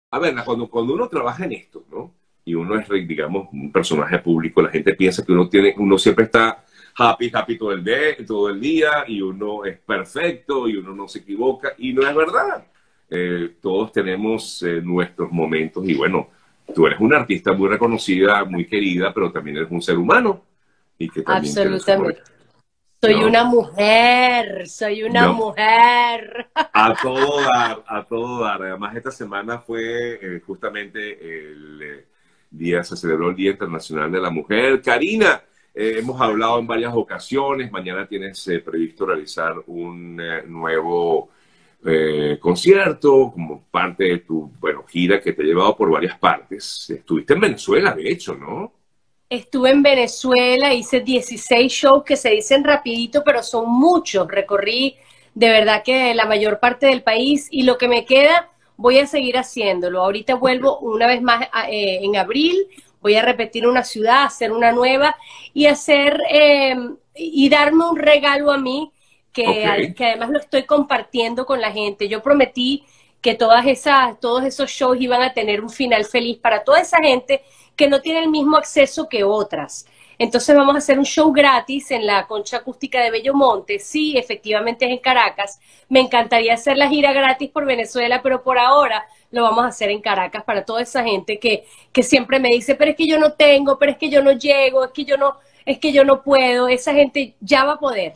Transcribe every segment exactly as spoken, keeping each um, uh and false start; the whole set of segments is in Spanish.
a ver, cuando, cuando uno trabaja en esto, ¿no? Y uno es, digamos, un personaje público, la gente piensa que uno tiene, uno siempre está happy, happy todo el día, todo el día, y uno es perfecto, y uno no se equivoca, y no es verdad. Eh, todos tenemos eh, nuestros momentos, y bueno, tú eres una artista muy reconocida, muy querida, pero también eres un ser humano, y que también tiene su Absolutamente. problema, Soy ¿no? una mujer, soy una No, mujer. a todo dar, a todo dar. Además, esta semana fue eh, justamente el eh, día, se celebró el Día Internacional de la Mujer. Karina, eh, hemos hablado en varias ocasiones. Mañana tienes eh, previsto realizar un eh, nuevo eh, concierto como parte de tu, bueno, gira que te ha llevado por varias partes. Estuviste en Venezuela, de hecho, ¿no? Estuve en Venezuela, hice dieciséis shows que se dicen rapidito, pero son muchos. Recorrí de verdad que la mayor parte del país y lo que me queda voy a seguir haciéndolo. Ahorita Ok. vuelvo una vez más eh, en abril, voy a repetir una ciudad, hacer una nueva y hacer eh, y darme un regalo a mí Ok. que, que además lo estoy compartiendo con la gente. Yo prometí que todas esas, todos esos shows iban a tener un final feliz para toda esa gente que no tiene el mismo acceso que otras. Entonces vamos a hacer un show gratis en la Concha Acústica de Bellomonte. Sí, efectivamente es en Caracas. Me encantaría hacer la gira gratis por Venezuela, pero por ahora lo vamos a hacer en Caracas para toda esa gente que, que siempre me dice, pero es que yo no tengo, pero es que yo no llego, es que yo no, es que yo no puedo. Esa gente ya va a poder.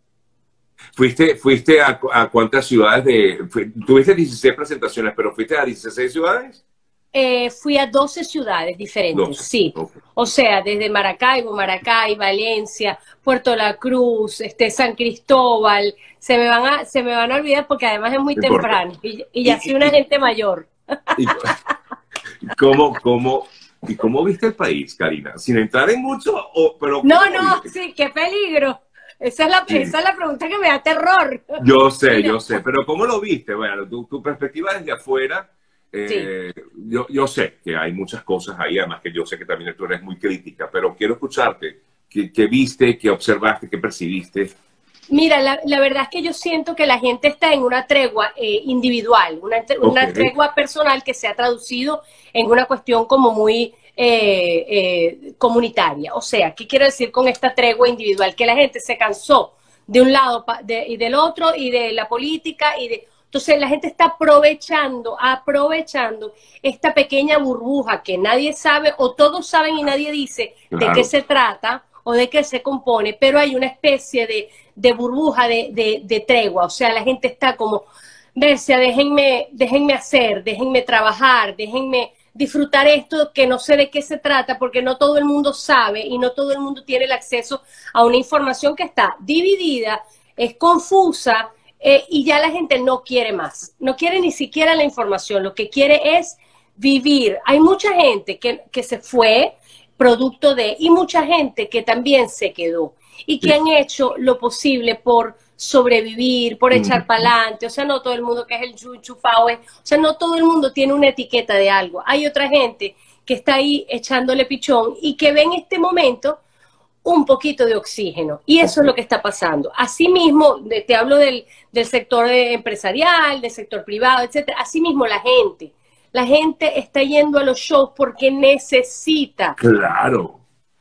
¿Fuiste, fuiste a, a cuántas ciudades de... fue- tuviste dieciséis presentaciones, pero fuiste a dieciséis ciudades? Eh, fui a doce ciudades diferentes, Doce. sí. Ok. O sea, desde Maracaibo, Maracay, Valencia, Puerto La Cruz, este, San Cristóbal. Se me van a, se me van a olvidar porque además es muy No importa. temprano y, y ¿Y, ya soy una y, gente mayor. y, y cómo, cómo, ¿Y cómo viste el país, Karina? Sin entrar en mucho, o, pero No, ¿cómo lo no, viste? sí, qué peligro. Esa es la, Sí, esa es la pregunta que me da terror. yo sé, Mira, yo sé, pero ¿cómo lo viste? Bueno, tu, tu perspectiva desde afuera, sí. eh, yo, yo sé que hay muchas cosas ahí, además que yo sé que también tú eres muy crítica, pero quiero escucharte. ¿Qué, qué viste, qué observaste, qué percibiste? Mira, la, la verdad es que yo siento que la gente está en una tregua eh, individual, una, Ok, una tregua personal que se ha traducido en una cuestión como muy eh, eh, comunitaria. O sea, ¿qué quiero decir con esta tregua individual? Que la gente se cansó de un lado de, y del otro y de la política y de... Entonces la gente está aprovechando, aprovechando esta pequeña burbuja que nadie sabe o todos saben y nadie dice de qué claro. se trata o de qué se compone, pero hay una especie de, de burbuja de, de, de, tregua, o sea, la gente está como, verse, déjenme, déjenme hacer, déjenme trabajar, déjenme disfrutar esto que no sé de qué se trata, porque no todo el mundo sabe y no todo el mundo tiene el acceso a una información que está dividida, es confusa, eh, y ya la gente no quiere más, no quiere ni siquiera la información, lo que quiere es vivir. Hay mucha gente que, que se fue producto de, y mucha gente que también se quedó y que Sí. han hecho lo posible por sobrevivir, por echar para Mm. adelante. O sea, no todo el mundo que es el chuchufao, o sea, no todo el mundo tiene una etiqueta de algo. Hay otra gente que está ahí echándole pichón y que ve en este momento un poquito de oxígeno. Y eso Ok. es lo que está pasando. Asimismo, te hablo del, del sector empresarial, del sector privado, etcétera. Asimismo, la gente. La gente está yendo a los shows porque necesita, Claro,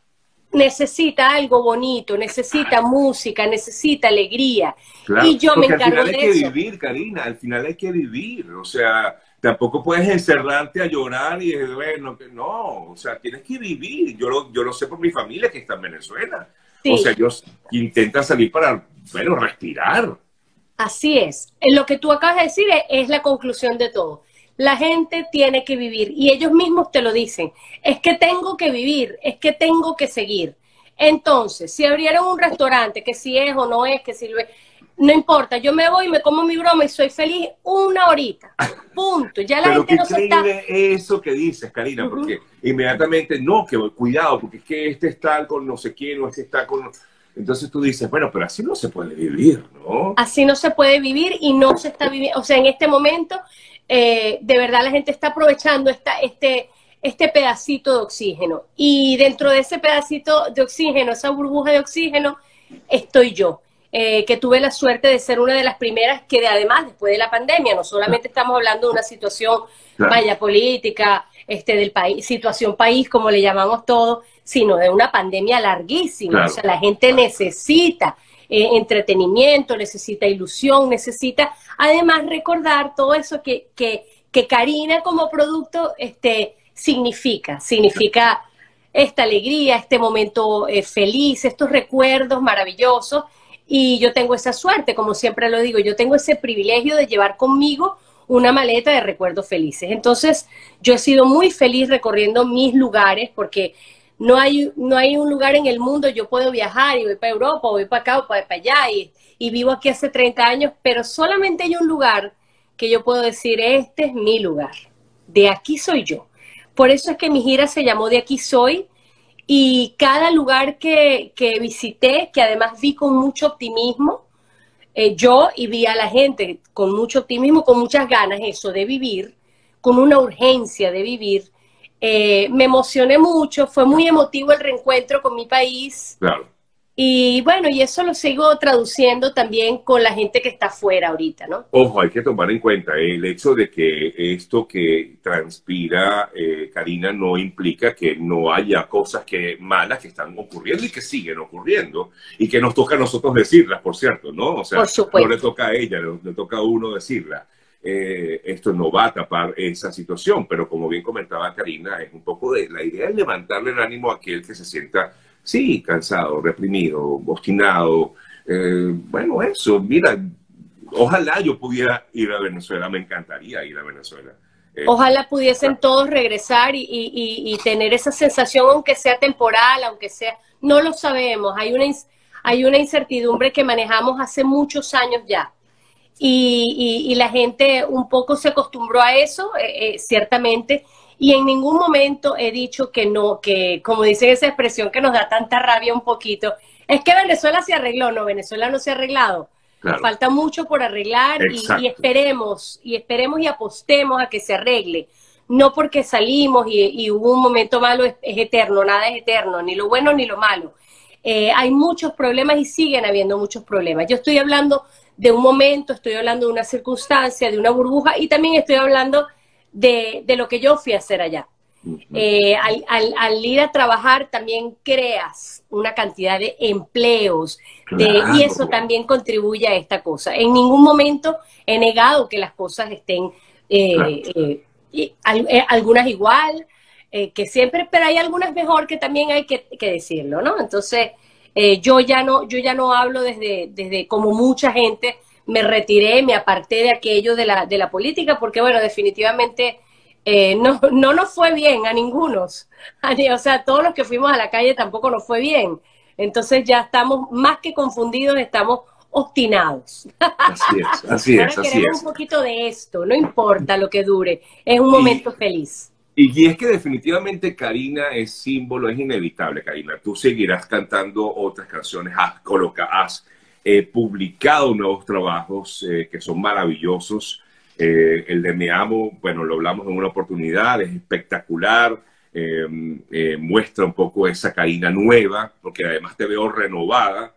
necesita algo bonito, necesita música, necesita alegría. claro, Y yo me porque al encargo final hay de que eso. vivir, Karina, al final hay que vivir, o sea, tampoco puedes encerrarte a llorar y decir, bueno, que no, o sea, tienes que vivir. Yo lo, yo lo sé por mi familia que está en Venezuela, o sea, Sí, ellos intentan salir para, bueno, respirar. así es. Lo que tú acabas de decir es, es la conclusión de todo. La gente tiene que vivir y ellos mismos te lo dicen. Es que tengo que vivir, es que tengo que seguir. Entonces, si abrieron un restaurante, que si es o no es, que si lo es, no importa, yo me voy, me como mi broma y soy feliz una horita. Punto. Ya la Pero gente qué no se está... increíble eso que dices, Karina, Uh -huh. porque inmediatamente, no, que cuidado, porque es que este está con no sé quién o este está con... Entonces tú dices, bueno, pero así no se puede vivir, ¿no? Así no se puede vivir y no se está viviendo, o sea, en este momento, eh, de verdad la gente está aprovechando esta, este, este pedacito de oxígeno. Y dentro de ese pedacito de oxígeno, esa burbuja de oxígeno, estoy yo. eh, que tuve la suerte de ser una de las primeras que de, además después de la pandemia, no solamente estamos hablando de una situación, claro, vaya, política, este, del país, situación país, como le llamamos todos, sino de una pandemia larguísima. Claro. O sea, la gente necesita eh, entretenimiento, necesita ilusión, necesita además recordar todo eso que, que, que Karina como producto este, significa, significa esta alegría, este momento eh, feliz, estos recuerdos maravillosos. Y yo tengo esa suerte, como siempre lo digo, yo tengo ese privilegio de llevar conmigo una maleta de recuerdos felices. Entonces, yo he sido muy feliz recorriendo mis lugares, porque no hay, no hay un lugar en el mundo, yo puedo viajar y voy para Europa, o voy para acá, o para, para allá, y, y vivo aquí hace treinta años, pero solamente hay un lugar que yo puedo decir, este es mi lugar, de aquí soy yo. Por eso es que mi gira se llamó De Aquí Soy, y cada lugar que, que visité, que además vi con mucho optimismo, eh, yo y vi a la gente con mucho optimismo, con muchas ganas, eso de vivir, con una urgencia de vivir, eh, me emocioné mucho, fue muy emotivo el reencuentro con mi país. Claro. Y bueno, y eso lo sigo traduciendo también con la gente que está afuera ahorita, ¿no? Ojo, hay que tomar en cuenta el hecho de que esto que transpira eh, Karina no implica que no haya cosas que malas que están ocurriendo y que siguen ocurriendo y que nos toca a nosotros decirlas, por cierto, ¿no? O sea, por supuesto, no le toca a ella, le, le toca a uno decirlas. Eh, esto no va a tapar esa situación, pero como bien comentaba Karina, es un poco de la idea de levantarle el ánimo a aquel que se sienta, sí, cansado, reprimido, obstinado. Eh, bueno, eso, mira, ojalá yo pudiera ir a Venezuela, me encantaría ir a Venezuela. Eh, ojalá pudiesen todos regresar y, y, y tener esa sensación, aunque sea temporal, aunque sea, no lo sabemos, hay una, hay una incertidumbre que manejamos hace muchos años ya. Y, y, y la gente un poco se acostumbró a eso, eh, eh, ciertamente, y en ningún momento he dicho que no, que como dicen esa expresión que nos da tanta rabia un poquito, es que Venezuela se arregló. No, Venezuela no se ha arreglado, claro, falta mucho por arreglar y, y esperemos, y esperemos y apostemos a que se arregle, no porque salimos y, y hubo un momento malo, es, es eterno, nada es eterno, ni lo bueno ni lo malo. Eh, hay muchos problemas y siguen habiendo muchos problemas. Yo estoy hablando de un momento, estoy hablando de una circunstancia, de una burbuja, y también estoy hablando de, de lo que yo fui a hacer allá. Uh-huh. eh, al, al, al ir a trabajar también creas una cantidad de empleos, de, claro, y eso también contribuye a esta cosa. En ningún momento he negado que las cosas estén, eh, claro, eh, eh, al, eh, algunas igual, eh, que siempre, pero hay algunas mejor que también hay que, que decirlo, ¿no? Entonces, Eh, yo ya no, yo ya no hablo desde, desde como mucha gente, me retiré, me aparté de aquello de la, de la política, porque bueno, definitivamente eh, no, no nos fue bien a ningunos. O sea, todos los que fuimos a la calle tampoco nos fue bien. Entonces ya estamos más que confundidos, estamos obstinados. Así es, así es, Ahora así queremos es. un poquito de esto, no importa lo que dure, es un momento y, feliz. Y, y es que definitivamente Karina es símbolo, es inevitable, Karina. Tú seguirás cantando otras canciones, has, coloca, has eh, publicado nuevos trabajos eh, que son maravillosos. Eh, el de Me Amo, bueno, lo hablamos en una oportunidad, es espectacular. Eh, eh, muestra un poco esa Karina nueva, porque además te veo renovada.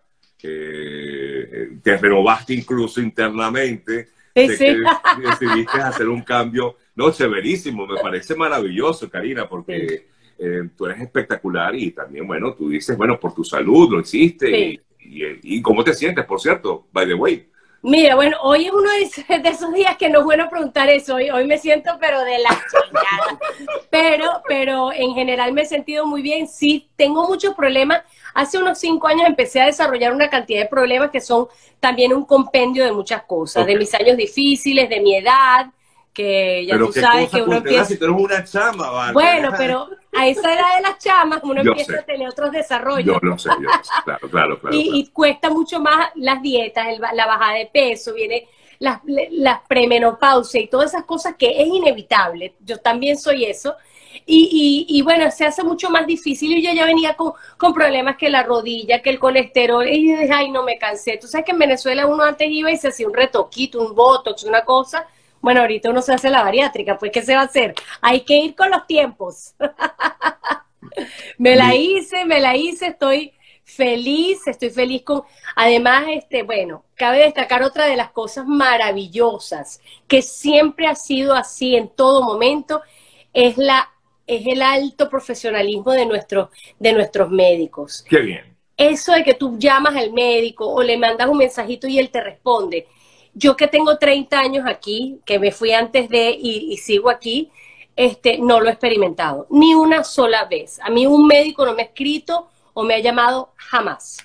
Eh, te renovaste incluso internamente. Sí, sí. Decidiste hacer un cambio, no, severísimo, me parece maravilloso, Karina, porque sí. eh, tú eres espectacular y también, bueno, tú dices, bueno, por tu salud lo hiciste. Sí. y, y, y ¿cómo te sientes, por cierto, by the way? Mira, bueno, hoy es uno de esos días que no es bueno preguntar eso, hoy, hoy me siento pero de la chingada, pero, pero en general me he sentido muy bien, sí, tengo muchos problemas. Hace unos cinco años empecé a desarrollar una cantidad de problemas que son también un compendio de muchas cosas, okay, de mis años difíciles, de mi edad, que ya pero tú sabes que uno empieza... Si tú eres una chama, ¿vale? Bueno, pero a esa edad de las chamas uno yo empieza sé. a tener otros desarrollos. Yo lo sé, yo lo sé, claro, claro, claro. y, claro. y cuesta mucho más las dietas, el, la bajada de peso, viene las, las premenopausia y todas esas cosas que es inevitable. Yo también soy eso. Y, y, y bueno, se hace mucho más difícil y yo ya venía con, con problemas que la rodilla, que el colesterol, y dije, ay, no me cansé. Tú sabes que en Venezuela uno antes iba y se hacía un retoquito, un botox, una cosa. Bueno, ahorita uno se hace la bariátrica, pues ¿qué se va a hacer? Hay que ir con los tiempos. me la hice, me la hice, estoy feliz, estoy feliz con, además, este, bueno, cabe destacar otra de las cosas maravillosas, que siempre ha sido así en todo momento, es la, es el alto profesionalismo de nuestros, de nuestros médicos. Qué bien. Eso de que tú llamas al médico o le mandas un mensajito y él te responde. Yo que tengo treinta años aquí, que me fui antes de y, y sigo aquí, este, no lo he experimentado, ni una sola vez. A mí un médico no me ha escrito o me ha llamado jamás.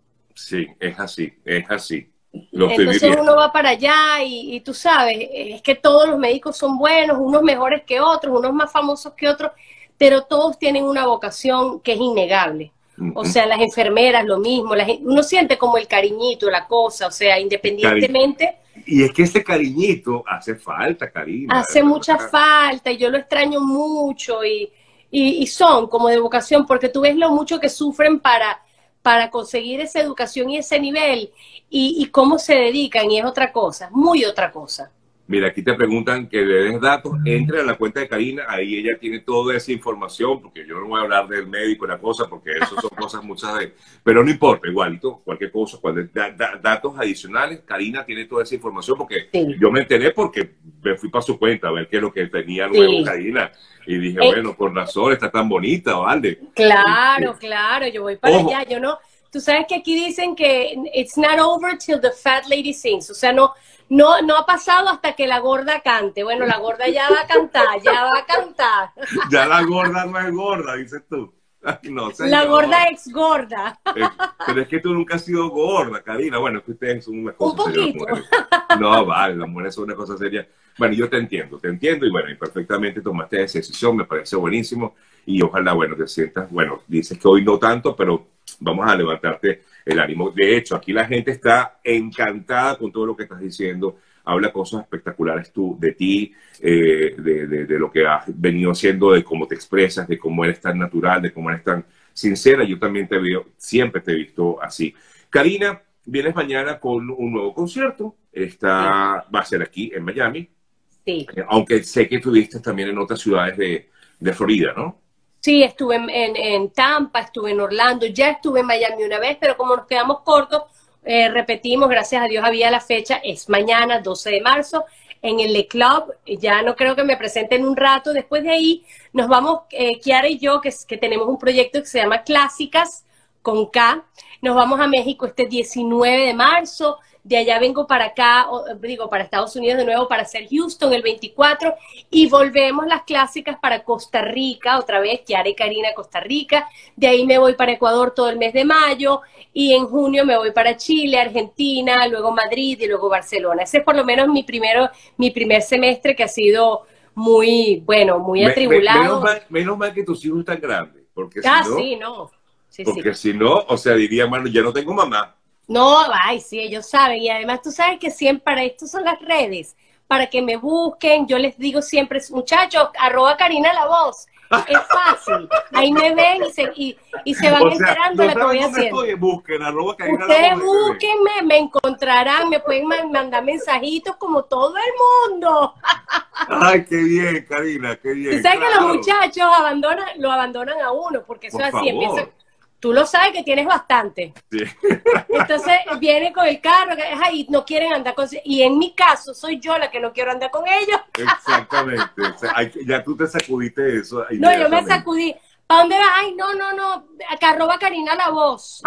Sí, es así, es así. Lo estoy Entonces viviendo. uno va para allá y, y tú sabes, es que todos los médicos son buenos, unos mejores que otros, unos más famosos que otros, pero todos tienen una vocación que es innegable. Uh-huh. O sea, las enfermeras lo mismo, la gente, uno siente como el cariñito, la cosa, o sea, independientemente. Y es que ese cariñito hace falta, Karina. Hace mucha falta y yo lo extraño mucho y, y, y son como de vocación, porque tú ves lo mucho que sufren para, para conseguir esa educación y ese nivel y, y cómo se dedican y es otra cosa, muy otra cosa. Mira, aquí te preguntan que le des datos, entre a la cuenta de Karina, ahí ella tiene toda esa información, porque yo no voy a hablar del médico y la cosa, porque eso son cosas muchas de... Pero no importa, igualito, cualquier cosa, cuando da, da, datos adicionales, Karina tiene toda esa información, porque sí. Yo me enteré porque me fui para su cuenta a ver qué es lo que tenía nuevo sí. Karina, y dije, eh, bueno, con razón, está tan bonita, ¿vale? Claro, sí. claro, yo voy para Ojo. allá, yo no... Tú sabes que aquí dicen que it's not over till the fat lady sings, o sea, no... No, no ha pasado hasta que la gorda cante. Bueno, la gorda ya va a cantar, ya va a cantar. Ya la gorda no es gorda, dices tú. No, la gorda ex gorda. Eh, pero es que tú nunca has sido gorda, Karina. Bueno, es que ustedes son una cosa seria. Un poquito. No, vale, las mujeres son una cosa seria. Bueno, yo te entiendo, te entiendo y bueno, y perfectamente tomaste esa decisión, me parece buenísimo. Y ojalá, bueno, te sientas, bueno, dices que hoy no tanto, pero vamos a levantarte el ánimo. De hecho, aquí la gente está encantada con todo lo que estás diciendo. Habla cosas espectaculares tú, de ti, eh, de, de, de lo que has venido haciendo, de cómo te expresas, de cómo eres tan natural, de cómo eres tan sincera. Yo también te veo, siempre te he visto así. Karina, vienes mañana con un nuevo concierto. Está, sí. Va a ser aquí en Miami. Sí. Eh, aunque sé que estuviste también en otras ciudades de, de Florida, ¿no? Sí, estuve en, en, en Tampa, estuve en Orlando, ya estuve en Miami una vez, pero como nos quedamos cortos, eh, repetimos, gracias a Dios había la fecha, es mañana, doce de marzo, en el Le Club, ya no creo que me presente en un rato, después de ahí nos vamos, eh, Kiara y yo, que, que tenemos un proyecto que se llama Clásicas, con K, nos vamos a México este diecinueve de marzo, de allá vengo para acá, o, digo, para Estados Unidos de nuevo, para hacer Houston el veinticuatro, y volvemos las clásicas para Costa Rica, otra vez, Kiara y Karina, Costa Rica, de ahí me voy para Ecuador todo el mes de mayo, y en junio me voy para Chile, Argentina, luego Madrid y luego Barcelona. Ese es por lo menos mi, primero, mi primer semestre que ha sido muy, bueno, muy atribulado. Me, me, menos, mal, menos mal que tus hijos están grandes, porque ah, si no, sí, no. Sí, porque sí. si no, o sea, diría, mano, ya no tengo mamá. No, ay, sí, ellos saben. Y además tú sabes que siempre para esto son las redes, para que me busquen. Yo les digo siempre, muchachos, arroba Karina La Voz. Es fácil. Ahí me ven y se, y, y se van o sea, enterando de lo que voy haciendo. Estoy, busquen, arroba Karina Ustedes La Voz, búsquenme, me encontrarán, me pueden mandar mensajitos como todo el mundo. Ay, qué bien, Karina, qué bien. Tú sabes claro. que los muchachos abandonan, lo abandonan a uno, porque eso Por es así, favor. empieza. Tú lo sabes que tienes bastante. Sí. Entonces viene con el carro y no quieren andar con... Y en mi caso soy yo la que no quiero andar con ellos. Exactamente. O sea, hay, ya tú te sacudiste eso. No, yo me sacudí. ¿Para dónde vas? Ay, no, no, no. Acá arroba Karina La Voz.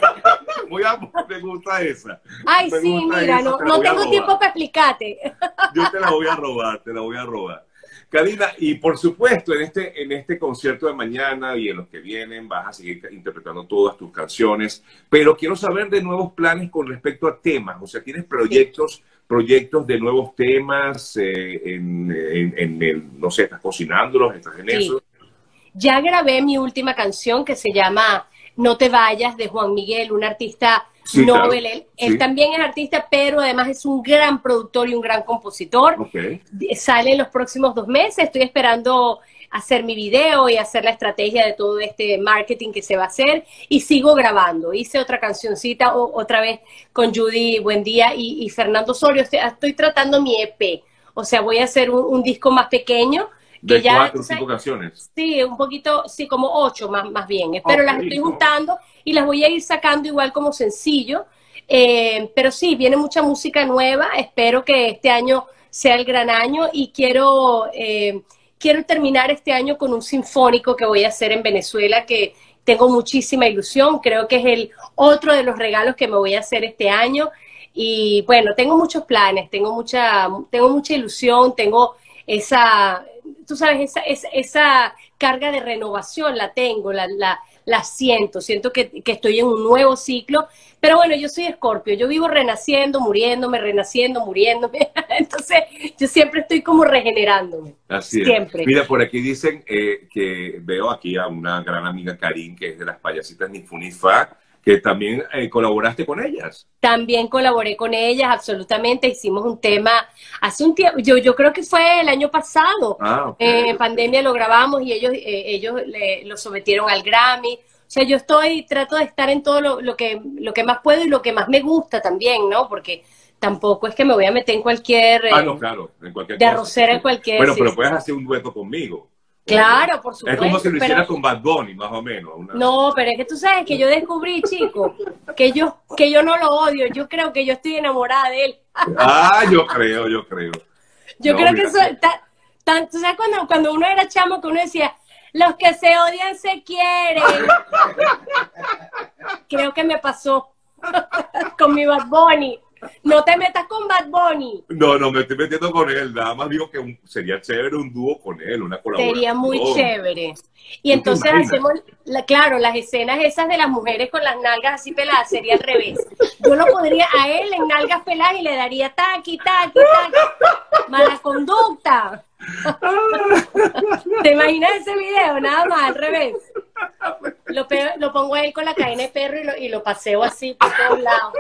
Muy a, me gusta esa. Ay, me sí, mira, esa, no, no tengo tiempo para explicarte. Yo te la voy a robar, te la voy a robar. Karina, y por supuesto, en este, en este concierto de mañana y en los que vienen vas a seguir interpretando todas tus canciones, pero quiero saber de nuevos planes con respecto a temas, o sea, ¿tienes proyectos, sí. proyectos de nuevos temas eh, en, en, en el, no sé, estás cocinándolos, estás en sí. eso? Ya grabé mi última canción que se llama No te vayas, de Juan Miguel, un artista sí, Nobel. Claro. Él, sí. él también es artista, pero además es un gran productor y un gran compositor. Okay. Sale en los próximos dos meses. Estoy esperando hacer mi video y hacer la estrategia de todo este marketing que se va a hacer. Y sigo grabando. Hice otra cancioncita o, otra vez con Judy Buendía y, y Fernando Osorio. Estoy, estoy tratando mi E P. O sea, voy a hacer un, un disco más pequeño. De que ya, cuatro o ¿sabes? cinco canciones. Sí, un poquito, sí, como ocho más, más bien, pero okay, las estoy juntando y las voy a ir sacando igual como sencillo, eh, pero sí, viene mucha música nueva, espero que este año sea el gran año y quiero, eh, quiero terminar este año con un sinfónico que voy a hacer en Venezuela, que tengo muchísima ilusión, creo que es el otro de los regalos que me voy a hacer este año y bueno, tengo muchos planes, tengo mucha, tengo mucha ilusión, tengo esa... Tú sabes, esa, esa, esa carga de renovación la tengo, la, la, la siento, siento que, que estoy en un nuevo ciclo, pero bueno, yo soy Escorpio, yo vivo renaciendo, muriéndome, renaciendo, muriéndome, entonces yo siempre estoy como regenerándome. Así es. Siempre. Mira, por aquí dicen eh, que veo aquí a una gran amiga Karin, que es de las payasitas Nifunifa, que también eh, colaboraste con ellas. También colaboré con ellas, absolutamente. Hicimos un tema hace un tiempo, yo, yo creo que fue el año pasado. Ah, okay. En eh, pandemia lo grabamos y ellos, eh, ellos le, lo sometieron al Grammy. O sea, yo estoy, trato de estar en todo lo, lo, que, lo que más puedo y lo que más me gusta también, ¿no? Porque tampoco es que me voy a meter en cualquier... Eh, ah, no, claro, en cualquier de cosa. arrocera en cualquier... Bueno, sí, pero sí. puedes hacer un dueto conmigo. Claro, por supuesto. Es como si lo hicieras pero... con Bad Bunny, más o menos. Una... No, pero es que tú sabes que yo descubrí, chico, que yo, que yo no lo odio. Yo creo que yo estoy enamorada de él. Ah, yo creo, yo creo. Yo no, creo mira, que eso... Ta, ta, tú sabes cuando, cuando uno era chamo que uno decía, los que se odian se quieren. Creo que me pasó con mi Bad Bunny. No te metas con Bad Bunny. No, no, me estoy metiendo con él. Nada más digo que un, sería chévere un dúo con él, una colaboración. Sería muy chévere. Y entonces hacemos, la, claro, las escenas esas de las mujeres con las nalgas así peladas, sería al revés. Yo lo podría a él en nalgas peladas y le daría taqui, taqui, taqui. Mala conducta. ¿Te imaginas ese video? Nada más, al revés. Lo, lo pongo a él con la cadena de perro y lo, y lo paseo así por todos lados.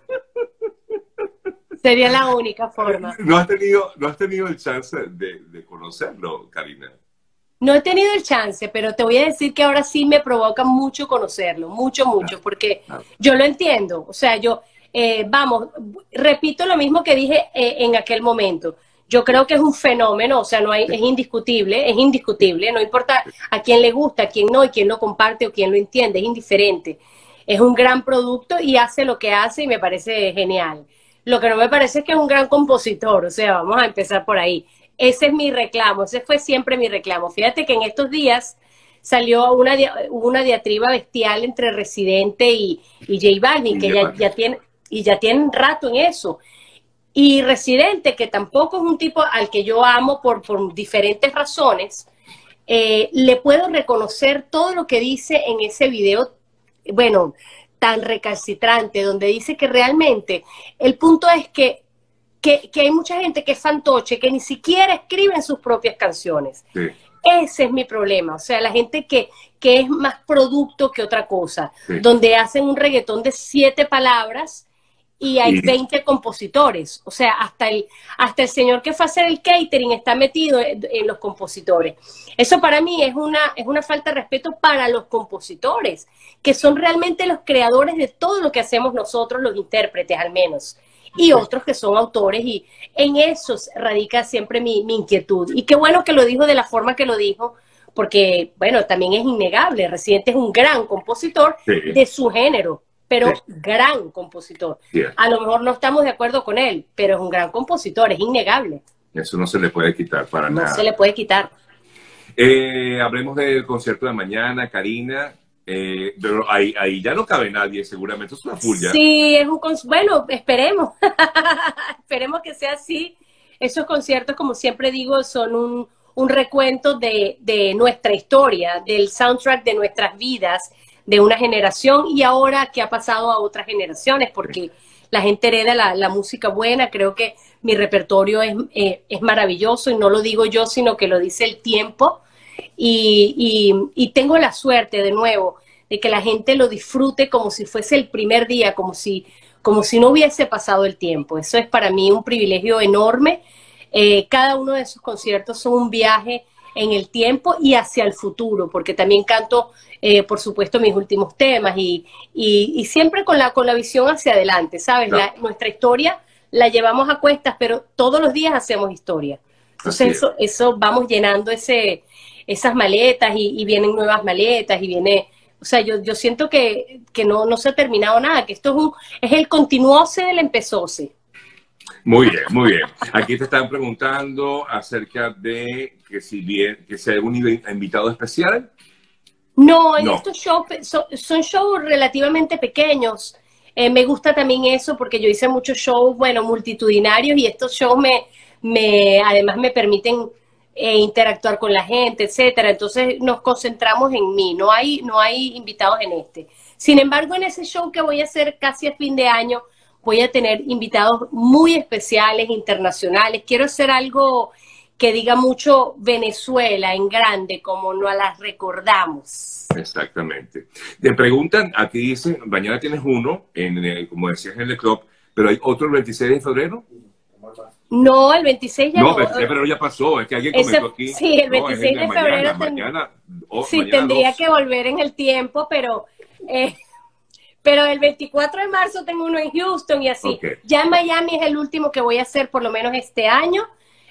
Sería la única forma. ¿No has tenido, no has tenido el chance de, de conocerlo, Karina? No he tenido el chance, pero te voy a decir que ahora sí me provoca mucho conocerlo, mucho, mucho, porque yo lo entiendo. O sea, yo, eh, vamos, repito lo mismo que dije eh, en aquel momento. Yo creo que es un fenómeno, o sea, no hay, es indiscutible, es indiscutible, no importa a quién le gusta, a quién no, y quién lo comparte o quién lo entiende, es indiferente. Es un gran producto y hace lo que hace y me parece genial. Lo que no me parece es que es un gran compositor, o sea, vamos a empezar por ahí. Ese es mi reclamo, ese fue siempre mi reclamo. Fíjate que en estos días salió una, una diatriba bestial entre Residente y, y J Balvin, que ya, ya tiene, y ya tienen rato en eso. Y Residente, que tampoco es un tipo al que yo amo por, por diferentes razones, eh, le puedo reconocer todo lo que dice en ese video, bueno, tan recalcitrante, donde dice que realmente el punto es que Que, que hay mucha gente que es fantoche, que ni siquiera escriben sus propias canciones. Sí. Ese es mi problema. O sea, la gente que, que es más producto que otra cosa, sí. Donde hacen un reggaetón de siete palabras y hay sí. veinte compositores. O sea, hasta el, hasta el señor que fue a hacer el catering está metido en, en los compositores. Eso para mí es una, es una falta de respeto para los compositores, que son realmente los creadores de todo lo que hacemos nosotros, los intérpretes al menos. Y otros que son autores, y en eso radica siempre mi, mi inquietud. Y qué bueno que lo dijo de la forma que lo dijo, porque, bueno, también es innegable, Residente es un gran compositor sí. de su género, pero sí. gran compositor. Sí. A lo mejor no estamos de acuerdo con él, pero es un gran compositor, es innegable. Eso no se le puede quitar para no nada. No se le puede quitar. Eh, hablemos del concierto de mañana, Karina. Eh, pero ahí, ahí ya no cabe nadie, seguramente es una full ya. Sí, es un bueno, esperemos. Esperemos que sea así. Esos conciertos, como siempre digo, son un, un recuento de, de nuestra historia, del soundtrack de nuestras vidas, de una generación y ahora que ha pasado a otras generaciones, porque sí. la gente hereda la, la música buena. Creo que mi repertorio es, eh, es maravilloso y no lo digo yo, sino que lo dice el tiempo. Y, y, y tengo la suerte de nuevo de que la gente lo disfrute como si fuese el primer día, como si, como si no hubiese pasado el tiempo. Eso es para mí un privilegio enorme. Eh, cada uno de esos conciertos son un viaje en el tiempo y hacia el futuro, porque también canto, eh, por supuesto, mis últimos temas y, y, y siempre con la, con la visión hacia adelante, ¿sabes? No. La, nuestra historia la llevamos a cuestas, pero todos los días hacemos historia. Entonces eso, eso vamos llenando ese, esas maletas y, y vienen nuevas maletas y viene, o sea, yo, yo siento que, que no, no se ha terminado nada, que esto es, un, es el continuose del empezóse. Muy bien, muy bien. Aquí te están preguntando acerca de que si bien, que si hay algún invitado especial. No, en No. estos shows son, son shows relativamente pequeños. Eh, me gusta también eso porque yo hice muchos shows, bueno, multitudinarios y estos shows me, me además me permiten eh, interactuar con la gente, etcétera. Entonces nos concentramos en mí, no hay, no hay invitados en este. Sin embargo, en ese show que voy a hacer casi a fin de año, voy a tener invitados muy especiales, internacionales. Quiero hacer algo que diga mucho Venezuela en grande, como no las recordamos. Exactamente. Te preguntan, aquí dicen, mañana tienes uno, en el, como decías en el club, pero hay otro el veintiséis de febrero. No, el veintiséis ya no. no. el veintiséis de febrero ya pasó, es que alguien Ese, comentó aquí. Sí, el veintiséis no, de, de febrero. Mañana, mañana, oh, sí, mañana tendría dos. que volver en el tiempo, pero... Eh, pero el veinticuatro de marzo tengo uno en Houston y así. Okay. Ya en Miami es el último que voy a hacer por lo menos este año.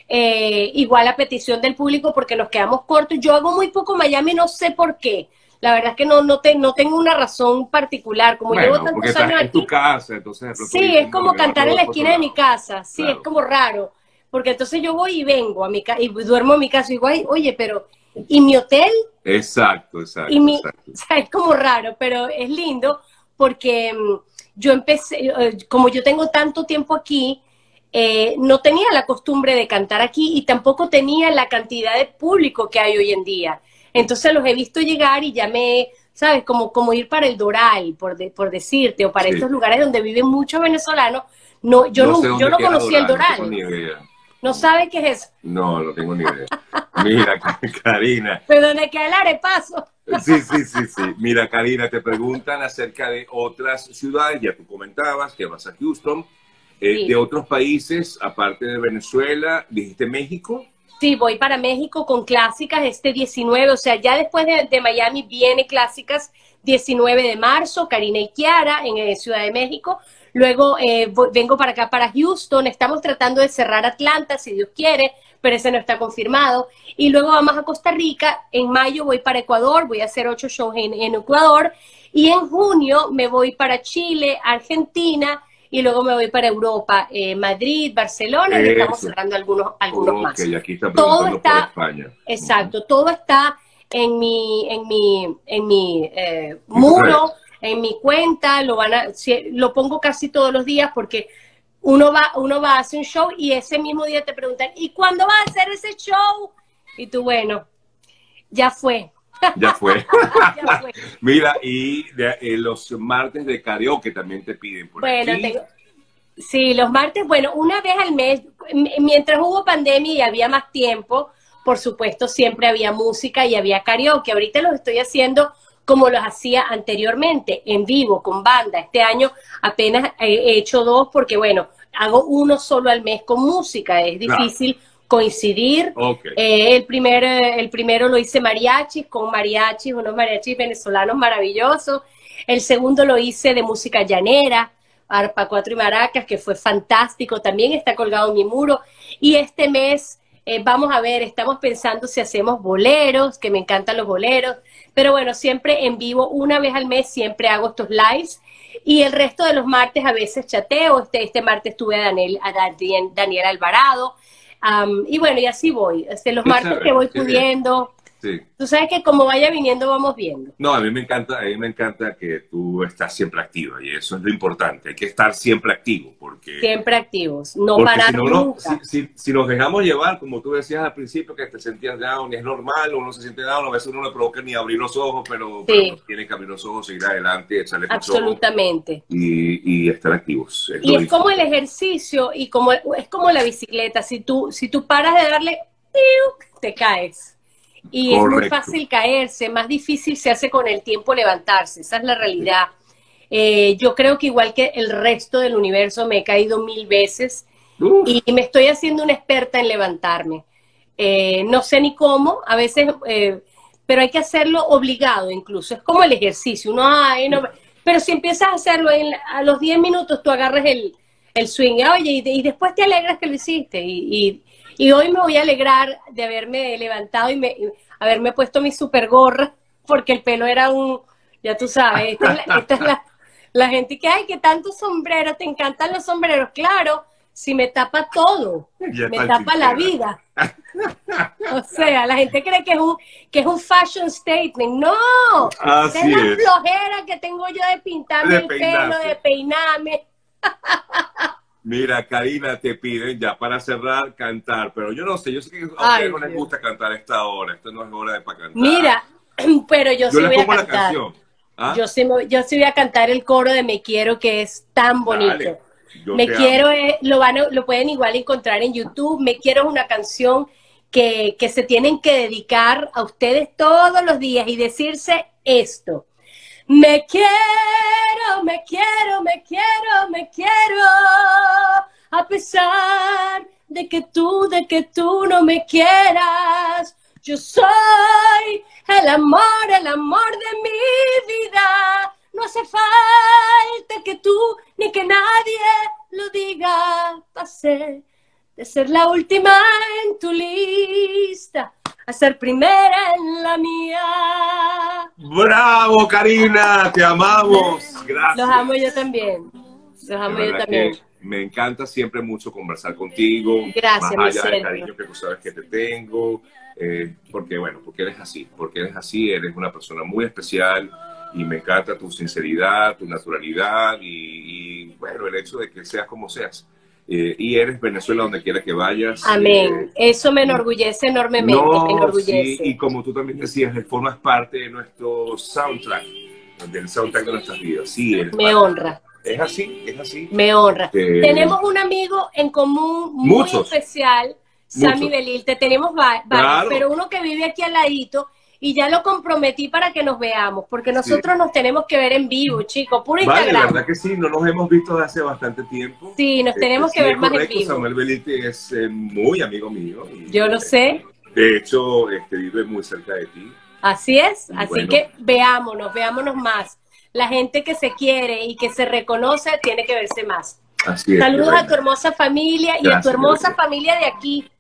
Eh, igual a petición del público porque nos quedamos cortos. Yo hago muy poco Miami, no sé por qué. La verdad es que no, no, te, no tengo una razón particular. Como bueno, llevo tantos años aquí. En tu casa, entonces, sí, es como cantar en la esquina de mi casa. Sí, claro. Es como raro. Porque entonces yo voy y vengo a mi casa y duermo en mi casa. Y digo, oye, pero ¿y mi hotel? Exacto, exacto. Y mi, exacto. O sea, es como raro, pero es lindo porque um, yo empecé, uh, como yo tengo tanto tiempo aquí, eh, no tenía la costumbre de cantar aquí y tampoco tenía la cantidad de público que hay hoy en día. Entonces los he visto llegar y ya me, ¿sabes? Como, como ir para el Doral, por, de, por decirte, o para sí. estos lugares donde viven muchos venezolanos. No, yo no, no, yo no conocía el Doral. No tengo ni idea. ¿No sabes qué es eso? No, no tengo ni idea. Mira, Karina. ¿Pero dónde queda el arepaso? Sí, sí, sí, sí. Mira, Karina, te preguntan acerca de otras ciudades, ya tú comentabas que vas a Houston, eh, sí. de otros países, aparte de Venezuela, dijiste México. Sí, voy para México con Clásicas este diecinueve, o sea, ya después de, de Miami viene Clásicas diecinueve de marzo, Karina y Kiara en eh, Ciudad de México. Luego eh, voy, vengo para acá, para Houston. Estamos tratando de cerrar Atlanta, si Dios quiere, pero ese no está confirmado. Y luego vamos a Costa Rica. En mayo voy para Ecuador, voy a hacer ocho shows en, en Ecuador. Y en junio me voy para Chile, Argentina, y luego me voy para Europa, eh, Madrid, Barcelona, Eso. y estamos cerrando algunos, algunos okay, más. Y aquí está todo está, por España. Exacto, uh-huh. todo está en mi, en mi, en mi eh, muro. En mi cuenta, lo van a, lo pongo casi todos los días porque uno va, uno va a hacer un show y ese mismo día te preguntan, ¿y cuándo vas a hacer ese show? Y tú, bueno, ya fue. Ya fue. ya fue. Mira, y de, eh, los martes de karaoke también te piden por bueno, aquí. Tengo, sí, los martes, bueno, una vez al mes, mientras hubo pandemia y había más tiempo, por supuesto, siempre había música y había karaoke. Ahorita los estoy haciendo como los hacía anteriormente, en vivo, con banda. Este año apenas he hecho dos porque, bueno, hago uno solo al mes con música. Es difícil claro. coincidir. Okay. Eh, el, primer, el primero lo hice mariachis, con mariachis, unos mariachis venezolanos maravillosos. El segundo lo hice de música llanera, arpa, cuatro y maracas, que fue fantástico. También está colgado en mi muro. Y este mes... Eh, vamos a ver, estamos pensando si hacemos boleros, que me encantan los boleros, pero bueno, siempre en vivo, una vez al mes, siempre hago estos lives, y el resto de los martes a veces chateo. Este, este martes tuve a Daniel, a Daniel Alvarado, um, y bueno, y así voy, este, los martes que voy pudiendo. Sí. Tú sabes que como vaya viniendo, vamos viendo. No, a mí me encanta, a mí me encanta que tú estás siempre activa, y eso es lo importante, hay que estar siempre activo, porque... Siempre activos, no porque parar si no, nunca. No, si, si, si nos dejamos llevar, como tú decías al principio, que te sentías down, y es normal, uno se siente down, a veces uno no le provoca ni abrir los ojos, pero, sí. pero tiene que abrir los ojos, seguir adelante, echarle los Absolutamente. Y, y estar activos. Es y es como el ejercicio, y como es como la bicicleta, si tú, si tú paras de darle, te caes. Y Correcto. Es muy fácil caerse, más difícil se hace con el tiempo levantarse, esa es la realidad. Eh, yo creo que igual que el resto del universo me he caído mil veces Uf. y me estoy haciendo una experta en levantarme. Eh, no sé ni cómo, a veces, eh, pero hay que hacerlo obligado incluso, es como el ejercicio, uno, ay, no, pero si empiezas a hacerlo en, a los diez minutos tú agarras el, el swing, oye, y, y después te alegras que lo hiciste y... y Y hoy me voy a alegrar de haberme levantado y, me, y haberme puesto mi super gorra, porque el pelo era un, ya tú sabes, esta es la, esta es la, la gente que, ay, que tanto sombrero, te encantan los sombreros. Claro, si me tapa todo, Ya me está tapa la sincera. vida. O sea, la gente cree que es un, que es un fashion statement. No, Así esa es la es. flojera que tengo yo de pintarme De el pelo, peinarse. de peinarme. Mira, Karina, te piden ya para cerrar cantar, pero yo no sé, yo sé que a ustedes Ay, no les Dios. gusta cantar a esta hora, esto no es hora de para cantar. Mira, pero yo, yo sí les voy a pongo la cantar. canción. ¿Ah? Yo sí, me- yo sí voy a cantar el coro de Me Quiero, que es tan bonito. Dale, yo Me te Quiero, amo. es- lo, van a- lo pueden igual encontrar en YouTube. Me Quiero es una canción que, que se tienen que dedicar a ustedes todos los días y decirse esto. Me quiero, me quiero, me quiero, me quiero, a pesar de que tú, de que tú no me quieras. Yo soy el amor, el amor de mi vida. No hace falta que tú ni que nadie lo diga. Pasé de ser la última en tu lista a ser primera en la mía. ¡Bravo, Karina! ¡Te amamos! Gracias. Los amo yo también. Los De amo yo verdad también. que me encanta siempre mucho conversar contigo. Gracias, mi más allá del Sergio. cariño que tú sabes que te tengo. eh, porque, bueno, porque eres así. Porque eres así, eres una persona muy especial y me encanta tu sinceridad, tu naturalidad y, y, bueno, el hecho de que seas como seas. Eh, y eres Venezuela donde quiera que vayas. Amén. Eh, Eso me enorgullece enormemente. me no, sí, enorgullece. y como tú también decías, formas parte de nuestro soundtrack, del soundtrack de nuestras vidas. Sí, eres Me parte. honra. Es así, es así. Me honra. Eh, Tenemos un amigo en común muy Muchos. especial, Sammy Muchos. Belilte. Tenemos va- varios, Claro. pero uno que vive aquí al ladito y ya lo comprometí para que nos veamos, porque nosotros nos tenemos que ver en vivo, chicos, puro Vale, Instagram. verdad que sí, no nos hemos visto desde hace bastante tiempo. Sí, nos tenemos Este, que sí, ver es más en correcto, vivo. Samuel Belite es eh, muy amigo mío. y, Yo lo sé. De hecho, este, vive muy cerca de ti. Así es, Y así bueno. que veámonos, veámonos más. La gente que se quiere y que se reconoce tiene que verse más. Así es. Saludos qué a tu reina. hermosa familia y a tu Gracias, hermosa gracias. familia de aquí,